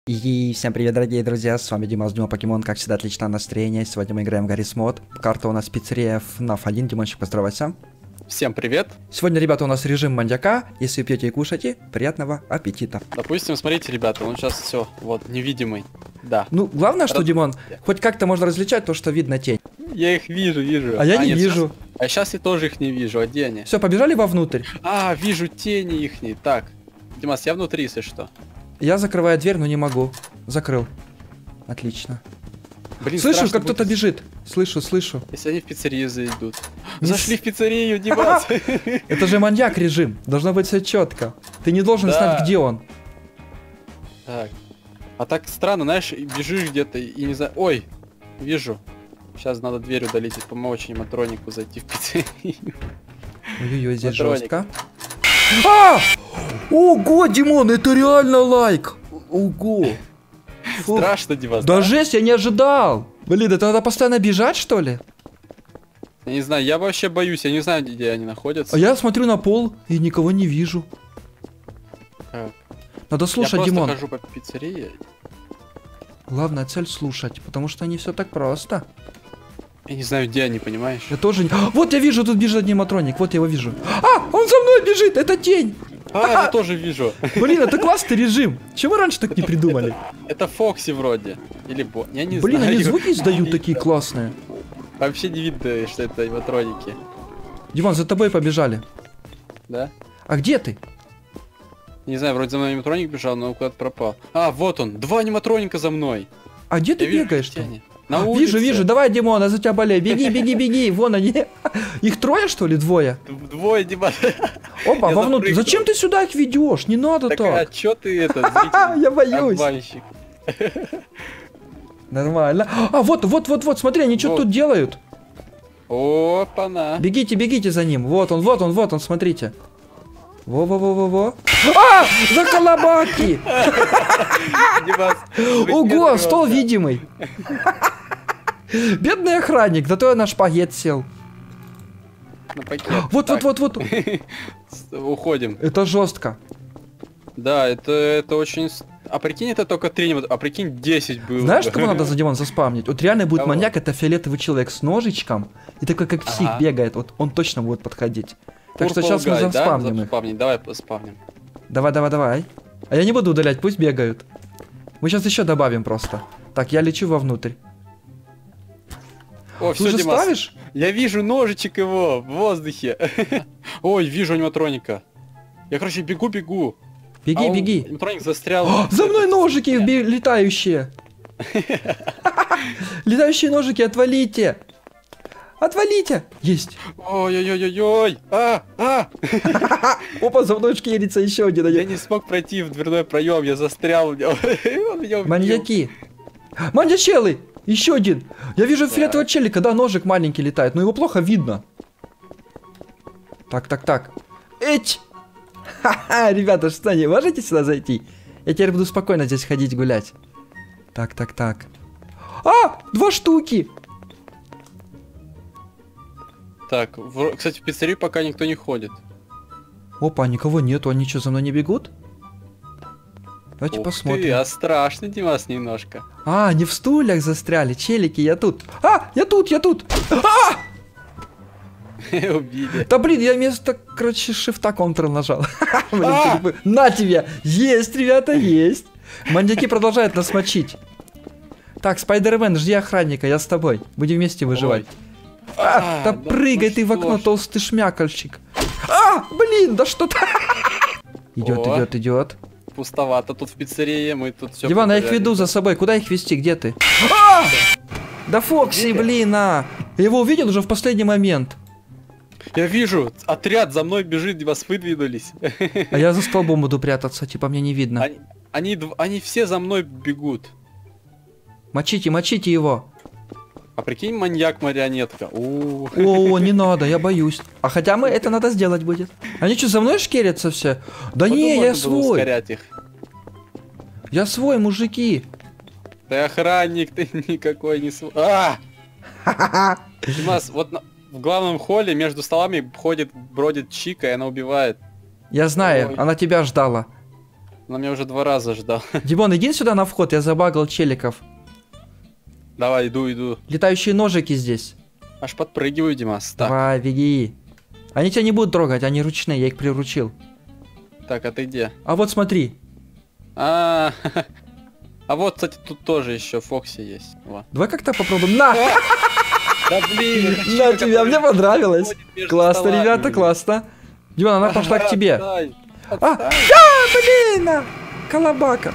И всем привет, дорогие друзья, с вами Димас, Дима Покемон, как всегда, отличное настроение. Сегодня мы играем в Гаррис Мод. Карта у нас пиццерия FNAF 1, Димончик, поздоровайся. Всем привет. Сегодня, ребята, у нас режим маньяка. Если пьете и кушаете, приятного аппетита. Допустим, смотрите, ребята, он сейчас все, вот, невидимый. Да. Ну, главное, что, Димон, хоть как-то можно различать то, что видно тень. Я их вижу. А я не нет, вижу. Сейчас я тоже их не вижу, а где они? Все, побежали вовнутрь. А, вижу тени ихние. Так, Димас, я внутри, если что. Я закрываю дверь, но не могу. Закрыл. Отлично. Блин, Слышу, страшно как кто-то будет, бежит. Слышу. если они в пиццерию зайдут. Не Зашли в пиццерию, Димас. Это же маньяк режим. Должно быть все четко. Ты не должен Да. знать, где он. Так. А так странно, знаешь, бежишь где-то и не знаю. Ой, вижу. Сейчас надо дверь удалить и помочь аниматронику зайти в пиццерию. Ой-ой-ой, здесь Патроник. жестко. А! Ого, Димон, это реально лайк. Ого. Фу. Страшно, Димас. Да жесть, я не ожидал. Блин, это надо постоянно бежать, что ли? Я не знаю, я вообще боюсь, я не знаю, где они находятся. А я смотрю на пол и никого не вижу. Так. Надо Я слушать, просто Димон. хожу по пиццерии. Главная цель слушать, потому что не все так просто. Я не знаю, где они, понимаешь? Я тоже не... Вот я вижу, тут бежит аниматроник, вот я его вижу. А, он за мной бежит, это тень. А, я тоже вижу. Блин, это классный режим. Чего раньше так не придумали? Это Фокси вроде. Или Бо. Я не Блин, знаю. они звуки издают такие классные. Вообще не видно, что это аниматроники. Димон, за тобой побежали. Да? А где ты? Не знаю, вроде за мной аниматроник бежал, но куда-то пропал. А, вот он. Два аниматроника за мной. А где ты Я вижу, бегаешь где там? они. На улице. Вижу, давай, Димон, я за тебя болею. Беги, вон они. Их трое, что ли, двое? Двое, Дима. Опа, Я вовнутрь. запрыгнул. Зачем ты сюда их ведешь? Не надо Так, а так. чё ты это, зритель? Я боюсь. Обманщик. Нормально. А, вот, смотри, они что Вот. тут делают? Опа-на. Бегите за ним. Вот он, смотрите. Во. А! За колобаки! Димас, вы Ого, первый стол раз, да. видимый. Бедный охранник, зато я на шпагет сел. На пакет. Вот. Уходим. Это жестко. Да, это очень... А прикинь, это только 3, а прикинь, 10 было. Знаешь, кого надо за Димон заспамнить? Вот реально будет Кого? маньяк, это фиолетовый человек с ножичком. И такой, как псих, Ага. бегает. Вот он точно будет подходить. Так что Purple сейчас мы Guy, да? заспамним их. Заспамним, давай спавним. Давай. А я не буду удалять, пусть бегают. Мы сейчас еще добавим просто. Так, я лечу вовнутрь. О, Ты все, уже Димас. ставишь? Я вижу ножичек его в воздухе. Ой, вижу аниматроника. Я, короче, бегу. Беги. Аниматроник застрял. О, за мной ножики летающие. Летающие ножики, отвалите. Отвалите. Есть. Ой-ой-ой-ой. Опа, за мной шкерится еще один. Я не смог пройти в дверной проем, я застрял в нем. Он меня убил. Маньяки. Маньячелы. Еще один. Я вижу фиолетового челика, да, ножик маленький летает, но его плохо видно. Так. Эть. Ха-ха, ребята, что, не можете сюда зайти? Я теперь буду спокойно здесь ходить гулять. Так. А, 2 штуки. Так, кстати, в пиццерию пока никто не ходит. Опа, никого нету, они что, за мной не бегут? Давайте Ух посмотрим. ты, а страшно, Димас, немножко. А, они в стульях застряли, челики, я тут. А, я тут. А! Убили. Да блин, я вместо, короче, шифта Ctrl нажал. Блин, А! перепы- На тебе! Есть, ребята, есть. Маньяки продолжают нас мочить. Так, Спайдермен, жди охранника, я с тобой. Будем вместе выживать. Да да прыгай ну ты в что окно, ж. толстый шмякальщик. А, блин, да что-то. О. Идет. Пустовато тут в пиццерии, мы тут все. Диван, я их веду за собой. Куда их вести? Где ты? А! Да Фокси, Где? блин, а! Я его увидел уже в последний момент. Я вижу, отряд за мной бежит, Димас, выдвинулись. А я за столбом буду прятаться, типа мне не видно. Они все за мной бегут. Мочите его. А прикинь, маньяк-марионетка. О, не надо, я боюсь. А хотя это надо сделать будет. Они что, за мной шкерятся все? Да не, я свой. Ускорять их. Я свой, мужики. Ты охранник, ты никакой не свой. Димас, вот в главном холле между столами бродит Чика, и она убивает. Я знаю, Ой. она тебя ждала. Он меня уже 2 раза ждал. Димон, иди сюда на вход, я забагал челиков. Давай, иду. Летающие ножики здесь. Аж подпрыгиваю, Димас. Так, Давай, беги. Они тебя не будут трогать, они ручные, я их приручил. так, а ты где? А вот смотри. А вот, кстати, тут тоже еще Фокси есть. Во. Давай как-то попробуем. На! Да блин, На тебя, мне понравилось. Классно, ребята, классно. Димон, она пошла к тебе. Блин! Колобака.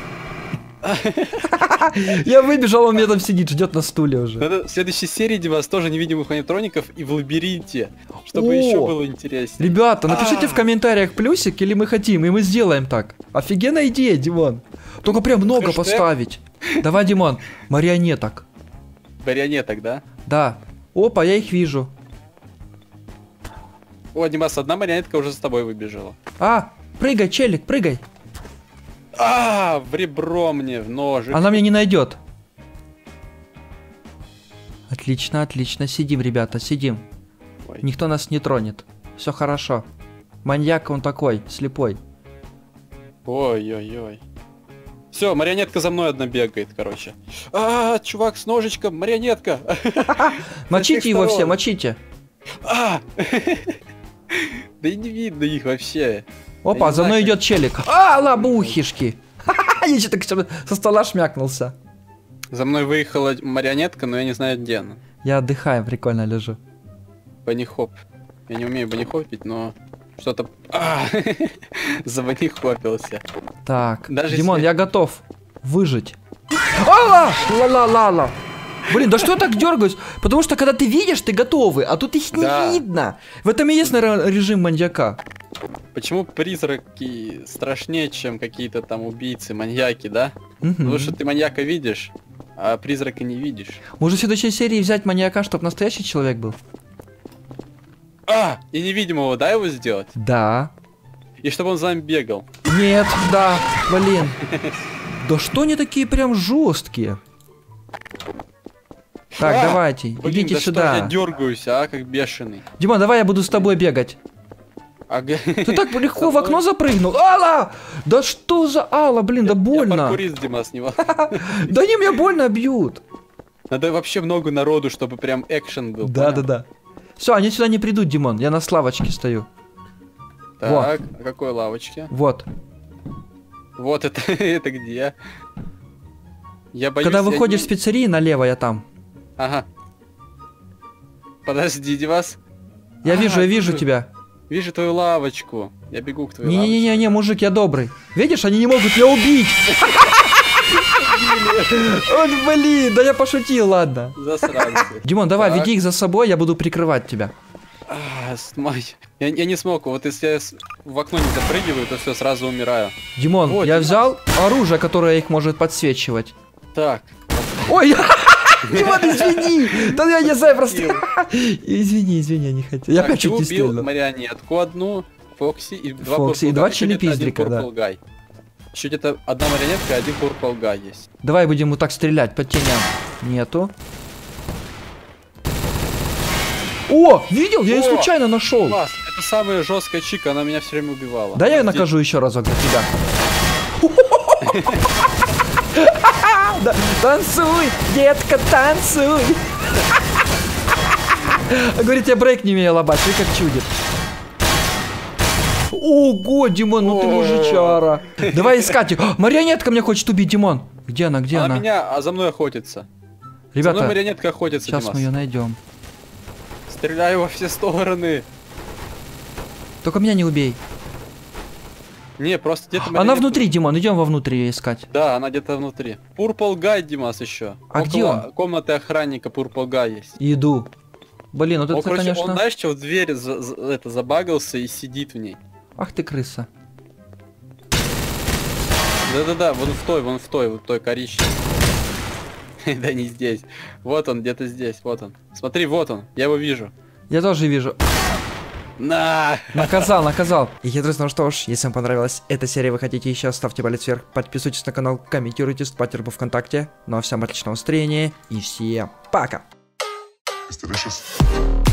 Я выбежал, он мне там сидит, ждет на стуле уже. В следующей серии, Димас, тоже невидимых аниматроников и в лабиринте, чтобы О! еще было интереснее. Ребята, напишите в комментариях плюсик или мы хотим, и мы сделаем так. Офигенная идея, Димон. Только прям много Хэштег. поставить. Давай, Димон, марионеток. Марионеток, да? Да. Опа, я их вижу. О, Димас, одна марионетка уже с тобой выбежала. А, прыгай, челик, прыгай. В ребро мне, в ножик. Она меня не найдет. Отлично, отлично. Сидим, ребята, сидим. Ой. Никто нас не тронет. Все хорошо. Маньяк он такой, слепой. Ой-ой-ой. Все, марионетка за мной одна бегает, короче. Чувак с ножичком, марионетка. Мочите его сторон. все, мочите. Да и не видно их вообще. Опа, не за мной знаю, идет челик. Лабухишки. Я что-то со стола шмякнулся. За мной выехала марионетка, но я не знаю, где она. Я отдыхаю, прикольно лежу. Банихоп. Я не умею банихопить, но что-то... Забанихопился. Так, Даже Димон, если- я готов выжить. Ла-ла-ла-ла. Блин, да что я так дергаюсь? Потому что когда ты видишь, ты готовый, а тут их не Да. видно. В этом и есть, наверное, режим маньяка. Почему призраки страшнее, чем какие-то там убийцы, маньяки, да? Мгм. Потому что ты маньяка видишь, а призрака не видишь. Может в следующей серии взять маньяка, чтобы настоящий человек был? И невидимого, да, его сделать? Да. И чтобы он за нами бегал. Нет, да, блин. Да что они такие прям жесткие? Так, давайте, Блин, идите да сюда. что я дергаюсь, как бешеный. Димон, давай я буду с тобой бегать. Ага. Ты так легко в окно запрыгнул. Алла! Да что за Алла, блин, да Я больно. паркурист, Димас, не Да они меня больно бьют. Надо вообще много народу, чтобы прям экшен был. Да, понял? да, да. Все, они сюда не придут, Димон. Я на славочке стою. Так, а какой лавочке? Вот. Вот это, это где? Я боюсь... Когда я выходишь не- с пиццерии, налево я там. Ага. Подожди, Димас. Я вижу вижу. тебя. Вижу твою лавочку. Я бегу к твоей лавочке. Не-не-не, мужик, я добрый. Видишь, они не могут меня убить. Вот блин, да я пошутил, ладно. Засранцы. Димон, давай, Так. веди их за собой, я буду прикрывать тебя. Я не смог. Вот если я в окно не запрыгиваю, то все, сразу умираю. Димон, Вот, я Димас. взял оружие, которое их может подсвечивать. Так. Ой, Димон, извини! Да я не знаю, просто... Извини, я не хотел. Я Так, хочу ты не убил стрельнул. марионетку одну, Фокси и два Фокси и Purple два Guy, еще где-то чили-пиздрика, один да. Purple Guy. Еще где-то одна марионетка и один Purple Guy есть. Давай будем вот так стрелять по теням. Нету. О, видел? Я ее О! случайно нашел. Класс, это самая жесткая чика, она меня все время убивала. Да я ее Здесь- накажу еще разок за тебя. Да, танцуй, детка, танцуй. Говорит, я брейк не умею лобать, ты как чудит. Ого, Димон, ну ты О. мужичара. Давай искать ее. Марионетка меня хочет убить, Димон. Где она, где Она она? меня, за мной охотится. За мной Ребята, марионетка охотится, сейчас Димас. мы ее найдем. Стреляю во все стороны. Только меня не убей. Не, просто где-то Она внутри, Димон, идем вовнутрь ее искать. Да, она где-то внутри. Purple Guy, Димас, еще. А где он? Комнаты охранника Purple Guy есть. Иду. Блин, вот Он, это, короче, конечно... он, знаешь, что в дверь забагался и сидит в ней. Ах ты крыса. Да-да-да, вон в той коричневой. Да не здесь. Вот он, где-то здесь, вот он. Смотри, вот он, я его вижу. Я тоже вижу. На! Наказал. И, друзья, ну что ж, если вам понравилась эта серия, вы хотите еще, ставьте палец вверх, подписывайтесь на канал, комментируйте, ставьте по ВКонтакте. Ну а всем отличного настроения и всем пока. It's delicious.